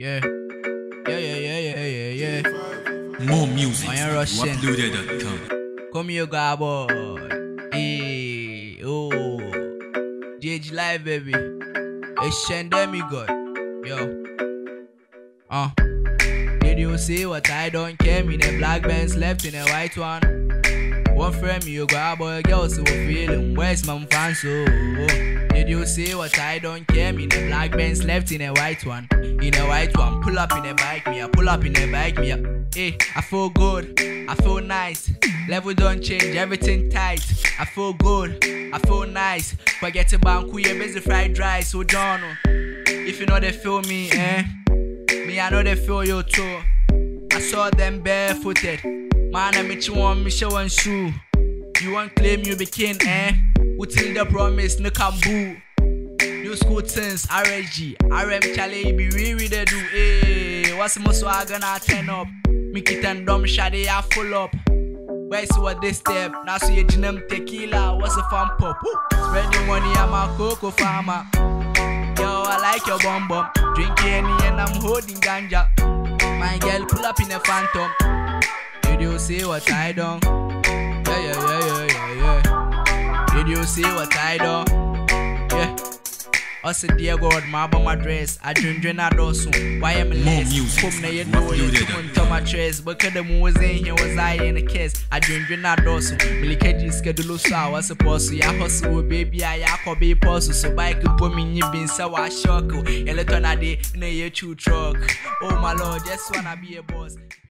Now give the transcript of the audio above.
Yeah. Yeah. More music. On your Russian. Uploaded.com. Come here, God boy. Hey, oh. JG Live, baby. It's Shendemigod. Yo. Did you see what I don't care? Me the black bands left in a white one. One friend me you grab boy girl so feeling where's my fans so. Did you see what I don't care? Me the black bands left in a white one. In a white one, pull up in a bike me, pull up in a bike me. Hey, I feel good, I feel nice. Level don't change, everything tight. I feel good, I feel nice. Forget about who you busy fried rice, so John. If you know they feel me, me I know they feel you too. I saw them barefooted. Man, I met you on me show and shoe. You won't claim you be king, Within the promise, no boo. New school things, RSG, RM Charlie, be really they do, What's the most I gonna turn up? Make it and dumb shady, I full up. Where's what this step? Now see you gin tequila, what's a fun pop? Spending money, I'm a cocoa farmer. Yo, I like your bum bum. Drinking any and I'm holding ganja. My girl pull up in a phantom. Did you see what I done? Yeah. Did you see what I done? Yeah. Also, dear God, my bomb dress. I drink a dozen. Why am I less? Come na you know you to my trace. But the moves in here was I in a case. I drink a dozen. Milikaji schedule so I was supposed to. I hustle baby. I could be possible. So bike put me in bin so I shock. You let on a day in a year truck. Oh my lord, just wanna be a boss.